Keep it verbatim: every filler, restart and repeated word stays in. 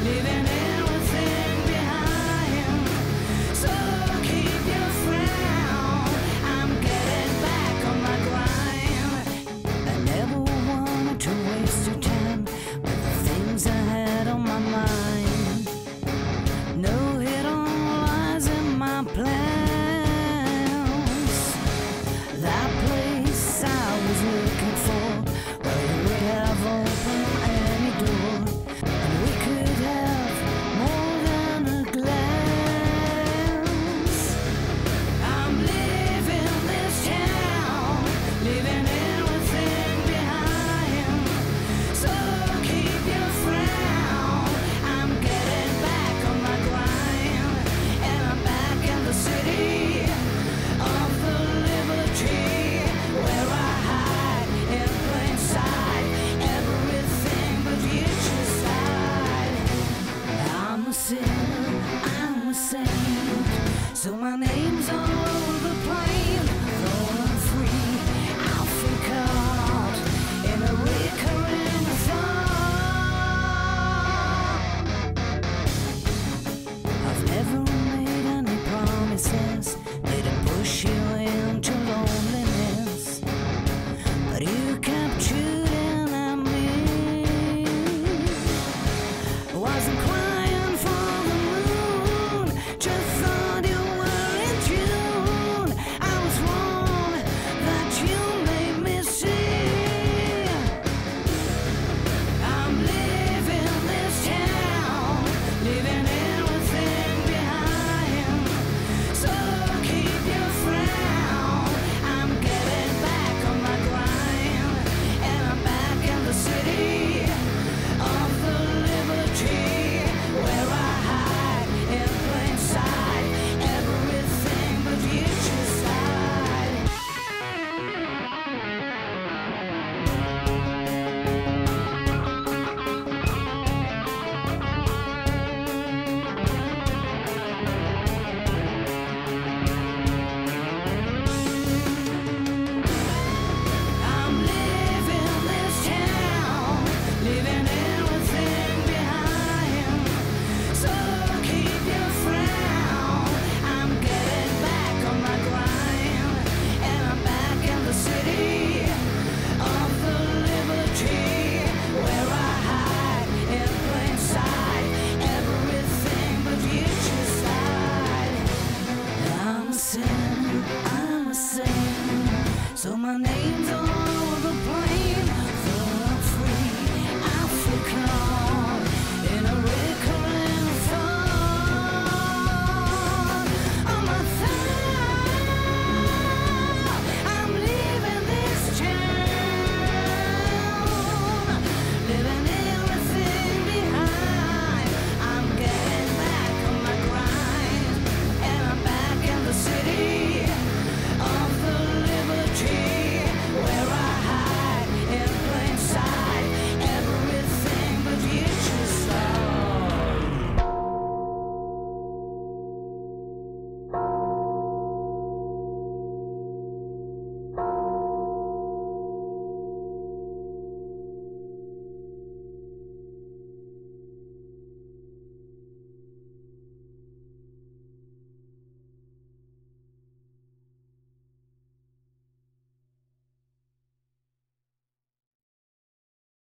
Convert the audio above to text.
leaving everything behind. So keep your frown, I'm getting back on my grind. I never wanted to waste your time with the things I had on my mind. No hidden lies in my plans. That place I was looking for, where you would have opened any door, and we could have more than a glance. I'm leaving this town, leaving everything behind. So keep your frown, I'm getting back on my grind, and I'm back in the city of the liberty, where I hide in plain sight everything but future side. I'm a sinner, I'm a saint, so my name's all over the plain. Though I'm free, I'll feel caught in a recurring thought. I've never made any promises that I push you into loneliness, but you kept shooting at me. Wasn't crying for the moon, just thought you were in June. I was wrong, that you made me see. I'm leaving this town, leaving everything behind. So keep your frown, I'm getting back on my grind, and I'm back in the city of the liberty, where I hide in plain sight everything but future side. I'm leaving this town, leaving everything behind. So keep your frown, I'm getting back on my grind, and I'm back in the city of the liberty, where I hide in plain sight everything but future side. I'm a sinner, I'm a saint, so my name